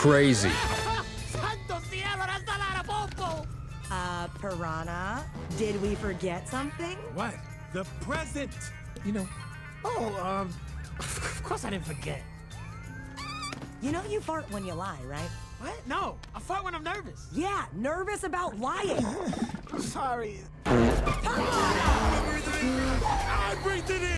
crazy. Piranha, did we forget something? What? The present! You know... Oh, of course I didn't forget. You know you fart when you lie, right? What? No, I fart when I'm nervous. Yeah, nervous about lying. Sorry. Come on! I breathed it in!